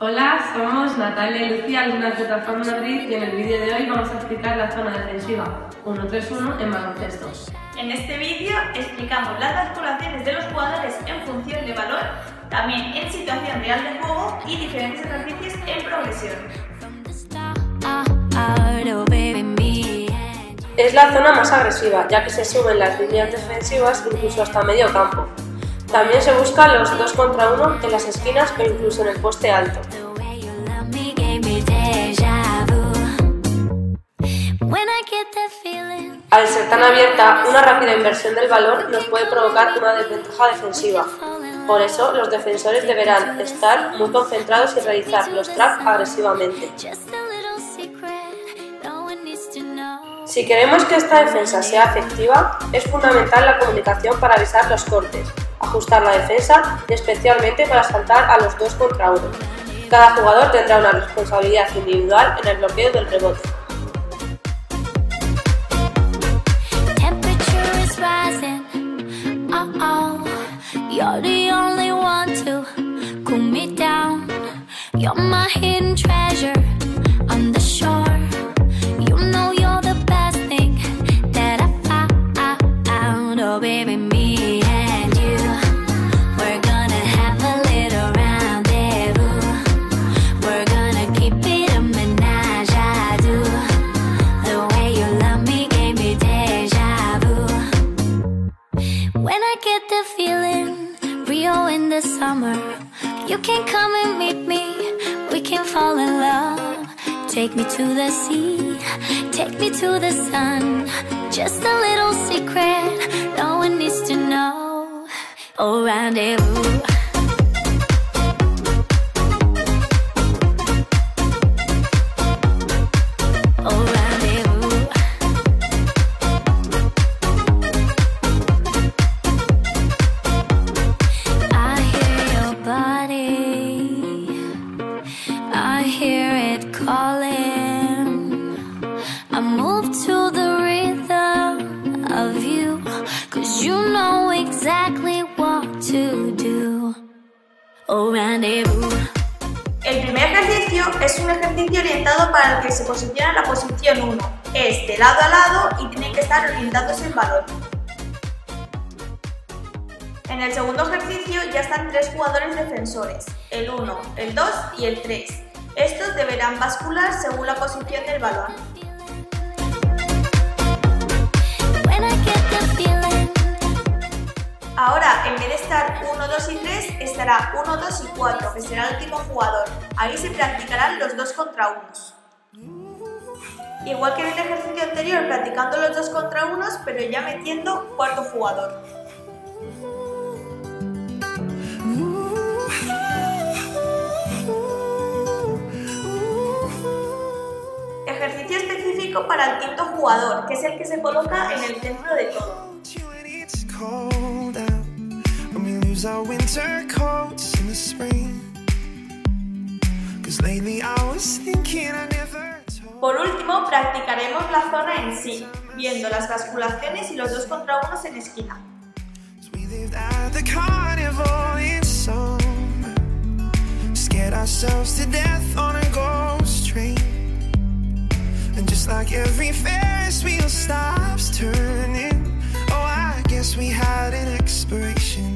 Hola, somos Natalia y Lucía, alumnas de Transform Madrid, y en el vídeo de hoy vamos a explicar la zona defensiva 1-3-1 en baloncesto. En este vídeo explicamos las basculaciones de los jugadores en función de valor, también en situación real de juego y diferentes ejercicios en progresión. Es la zona más agresiva, ya que se suben las líneas defensivas incluso hasta medio campo. También se buscan los 2 contra 1 en las esquinas o incluso en el poste alto. Al ser tan abierta, una rápida inversión del balón nos puede provocar una desventaja defensiva. Por eso, los defensores deberán estar muy concentrados y realizar los traps agresivamente. Si queremos que esta defensa sea efectiva, es fundamental la comunicación para avisar los cortes, ajustar la defensa y especialmente para saltar a los 2 contra 1. Cada jugador tendrá una responsabilidad individual en el bloqueo del rebote. In the summer, you can come and meet me. We can fall in love. Take me to the sea, take me to the sun. Just a little secret, no one needs to know. Oh, rendezvous. I hear it calling. I move to the rhythm of you, 'cause you know exactly what to do. Oh, rendezvous. El primer ejercicio es un ejercicio orientado para el que se posiciona en la posición 1. Es de lado a lado y tienen que estar orientados en balón. En el segundo ejercicio ya están 3 jugadores defensores, el 1, el 2 y el 3. Estos deberán bascular según la posición del balón. Ahora, en vez de estar 1, 2 y 3, estará 1, 2 y 4, que será el último jugador. Ahí se practicarán los 2 contra 1. Igual que en el ejercicio anterior, practicando los 2 contra 1, pero ya metiendo cuarto jugador. Ejercicio específico para el quinto jugador, que es el que se coloca en el centro de todo. Por último, practicaremos la zona en sí, viendo las basculaciones y los 2 contra 1 en esquina. And just like every Ferris wheel stops turning, oh, I guess we had an expiration